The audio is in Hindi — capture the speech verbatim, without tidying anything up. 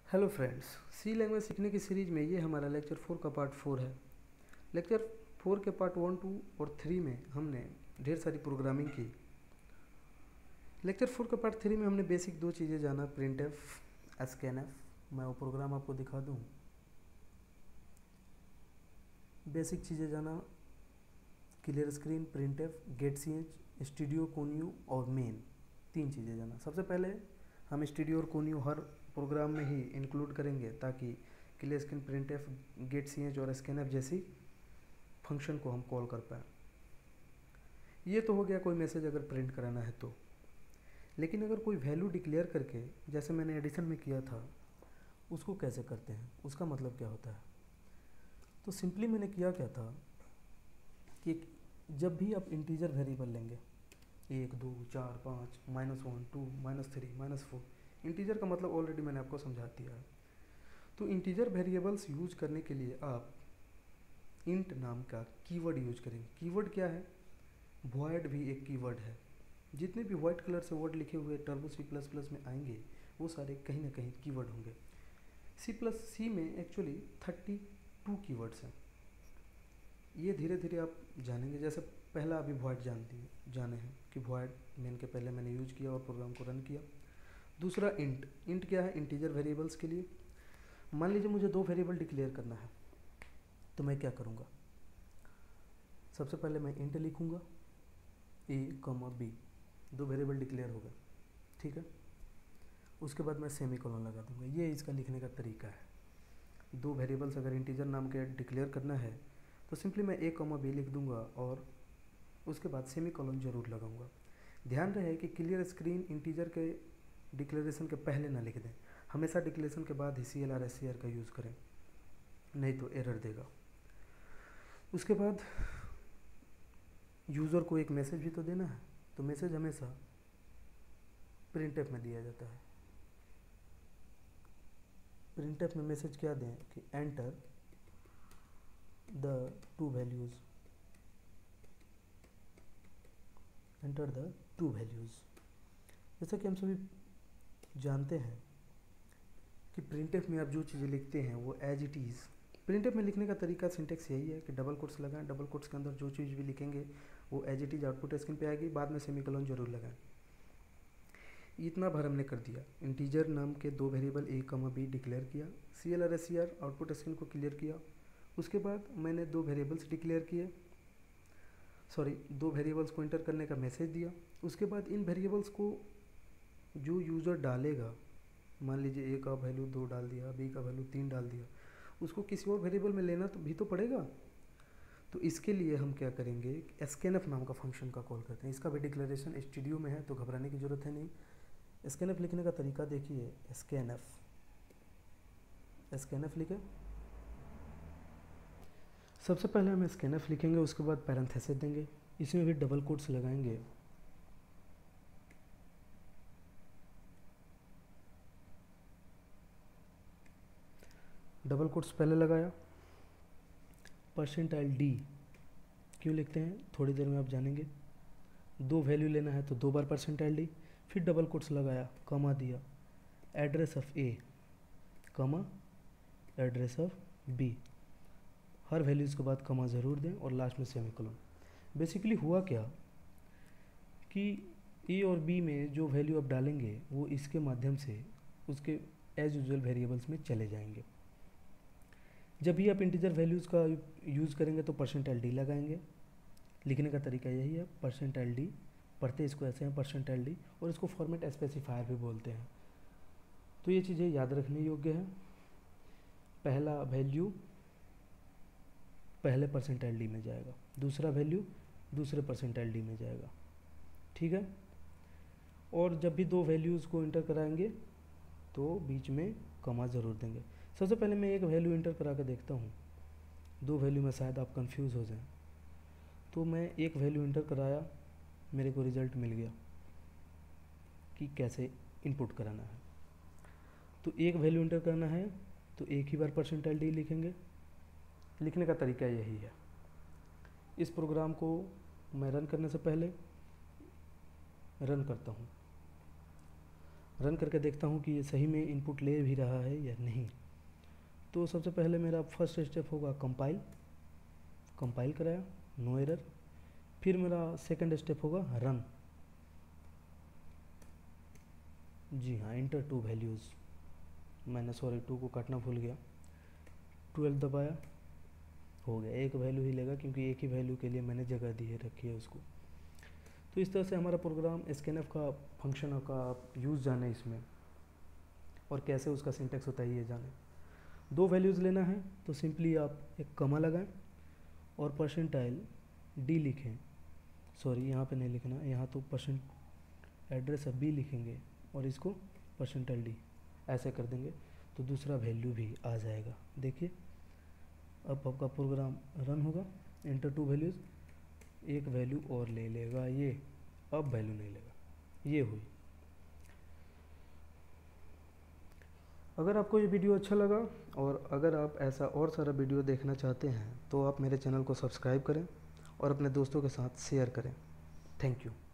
हेलो फ्रेंड्स, सी लैंग्वेज सीखने की सीरीज़ में ये हमारा लेक्चर फोर का पार्ट फोर है। लेक्चर फोर के पार्ट वन टू और थ्री में हमने ढेर सारी प्रोग्रामिंग की। लेक्चर फोर के पार्ट थ्री में हमने बेसिक दो चीज़ें जाना, प्रिंट एफ, स्कैन एफ। मैं वो प्रोग्राम आपको दिखा दूँ। बेसिक चीज़ें जाना, क्लियर स्क्रीन, प्रिंट एफ, गेट सी एच, स्टूडियो, कोन्यू और मेन, तीन चीज़ें जाना। सबसे पहले हम स्टूडियो और कोन्यू हर प्रोग्राम में ही इंक्लूड करेंगे ताकि क्लियर स्क्रीन, प्रिंट एफ, गेट सी एच और स्कैन एफ जैसी फंक्शन को हम कॉल कर पाएँ। ये तो हो गया कोई मैसेज अगर प्रिंट कराना है तो। लेकिन अगर कोई वैल्यू डिक्लेयर करके, जैसे मैंने एडिशन में किया था, उसको कैसे करते हैं, उसका मतलब क्या होता है। तो सिंपली मैंने किया क्या था कि जब भी आप इंटीजर वेरिएबल लेंगे, एक, दो, चार, पाँच, minus one, two, minus three, minus four, integer का मतलब ऑलरेडी मैंने आपको समझा दिया है। तो इंटीजर वेरिएबल्स यूज करने के लिए आप इंट नाम का कीवर्ड यूज करेंगे। कीवर्ड क्या है? वॉइड भी एक कीवर्ड है। जितने भी वाइट कलर से वर्ड लिखे हुए टर्बो सी प्लस प्लस में आएंगे वो सारे कहीं ना कहीं कीवर्ड होंगे। सी प्लस सी में एक्चुअली थर्टी टू कीवर्ड्स हैं। ये धीरे धीरे आप जानेंगे। जैसे पहला अभी वॉइड जानती जाने हैं कि वॉइड मेन के पहले मैंने यूज किया और प्रोग्राम को रन किया। दूसरा इंट। इंट क्या है? इंटीजर वेरिएबल्स के लिए। मान लीजिए मुझे दो वेरिएबल डिक्लेयर करना है, तो मैं क्या करूँगा? सबसे पहले मैं इंट लिखूँगा, ए कॉमा बी, दो वेरिएबल डिक्लेयर हो गए, ठीक है। उसके बाद मैं सेमी कोलन लगा दूँगा। ये इसका लिखने का तरीका है। दो वेरिएबल्स अगर इंटीजर नाम के डिक्लेयर करना है तो सिंपली मैं ए कॉमा बी लिख दूँगा और उसके बाद सेमी कोलन जरूर लगाऊंगा। ध्यान रहे कि क्लियर स्क्रीन इंटीजर के डिक्लेरेशन के पहले ना लिख दें, हमेशा डिक्लेरेशन के बाद ही C L R S C R का यूज़ करें, नहीं तो एरर देगा। उसके बाद यूज़र को एक मैसेज भी तो देना है, तो मैसेज हमेशा प्रिंट एफ में दिया जाता है। प्रिंट एफ में मैसेज क्या दें कि enter the two values, enter the two values. जैसा कि हम सभी जानते हैं कि प्रिंटएफ में आप जो चीज़ें लिखते हैं वो एज इट इज़। प्रिंटएफ में लिखने का तरीका, सिंटेक्स यही है कि डबल कोट्स लगाएं, डबल कोट्स के अंदर जो चीज़ भी लिखेंगे वो as it is output screen पे आएगी, बाद में सेमीकोलन जरूर लगाएं। इतना भर हमने कर दिया। इंटीजर नाम के दो वेरिएबल ए कमा बी डिक्लेयर किया, C L R S C R output screen को क्लियर किया। उसके बाद मैंने दो वेरिएबल्स डिक्लेयर किए, सॉरी दो वेरिएबल्स को इंटर करने का मैसेज दिया। उसके बाद इन वेरिएबल्स को जो यूज़र डालेगा, मान लीजिए ए का वैल्यू दो डाल दिया, बी का वैल्यू तीन डाल दिया, उसको किसी और वेरिएबल में लेना तो भी तो पड़ेगा। तो इसके लिए हम क्या करेंगे, स्कैन एफ नाम का फंक्शन का कॉल करते हैं। इसका भी डिक्लेरेशन स्टूडियो में है तो घबराने की ज़रूरत है नहीं। स्कैन एफ लिखने का तरीका देखिए, स्कैन एफ, स्कैन एफ लिखे, सबसे पहले हम स्कैन एफ लिखेंगे, उसके बाद पैरेंथेसिस देंगे, इसमें भी डबल कोट्स लगाएंगे। डबल कोट्स पहले लगाया, परसेंटाइल डी क्यों लिखते हैं थोड़ी देर में आप जानेंगे। दो वैल्यू लेना है तो दो बार परसेंटाइल डी, फिर डबल कोट्स लगाया, कमा दिया, address of A comma address of B, हर वैल्यूज़ के बाद कमा ज़रूर दें और लास्ट में सेमीकोलन। बेसिकली हुआ क्या कि ए और बी में जो वैल्यू आप डालेंगे वो इसके माध्यम से उसके एज यूजुअल वेरिएबल्स में चले जाएंगे। जब भी आप इंटीजर वैल्यूज़ का यूज़ करेंगे तो परसेंटाइल डी लगाएंगे। लिखने का तरीका यही है, परसेंटाइल डी, पढ़ते इसको ऐसे हैं परसेंटाइल डी, और इसको फॉर्मेट स्पेसिफायर भी बोलते हैं। तो ये चीज़ें याद रखने योग्य है। पहला वैल्यू पहले परसेंटाइल डी में जाएगा, दूसरा वैल्यू दूसरे परसेंटाइल डी में जाएगा, ठीक है। और जब भी दो वैल्यूज़ को इंटर कराएंगे तो बीच में कमा ज़रूर देंगे। सबसे पहले मैं एक वैल्यू इंटर करा कर देखता हूँ, दो वैल्यू में शायद आप कंफ्यूज हो जाएं। तो मैं एक वैल्यू इंटर कराया, मेरे को रिज़ल्ट मिल गया कि कैसे इनपुट कराना है। तो एक वैल्यू इंटर करना है तो एक ही बार परसेंटाइल डी लिखेंगे। लिखने का तरीका यही है। इस प्रोग्राम को मैं रन करने से पहले रन करता हूँ। रन करके देखता हूँ कि ये सही में इनपुट ले भी रहा है या नहीं। तो सबसे पहले मेरा फर्स्ट स्टेप होगा कंपाइल, कंपाइल कराया, नो एरर। फिर मेरा सेकंड स्टेप होगा रन। जी हाँ, इंटर टू वैल्यूज़, मैंने सॉरी टू को काटना भूल गया, ट्वेल्व दबाया, हो गया। एक वैल्यू ही लेगा क्योंकि एक ही वैल्यू के लिए मैंने जगह दी है, रखी है उसको। तो इस तरह से हमारा प्रोग्राम स्कैनफ का फंक्शन का आप यूज़ जाने इसमें, और कैसे उसका सिंटेक्स होता है ये जाने। दो वैल्यूज़ लेना है तो सिंपली आप एक कमा लगाएं और परसेंटाइल डी लिखें, सॉरी यहाँ पे नहीं लिखना, यहाँ तो परसेंट एड्रेस अब बी लिखेंगे और इसको परसेंटाइल डी ऐसे कर देंगे तो दूसरा वैल्यू भी आ जाएगा। देखिए अब आपका प्रोग्राम रन होगा, इंटर टू वैल्यूज़, एक वैल्यू और ले लेगा ये, अब वैल्यू नहीं लेगा, ये हुई। अगर आपको ये वीडियो अच्छा लगा और अगर आप ऐसा और सारा वीडियो देखना चाहते हैं तो आप मेरे चैनल को सब्सक्राइब करें और अपने दोस्तों के साथ शेयर करें। Thank you.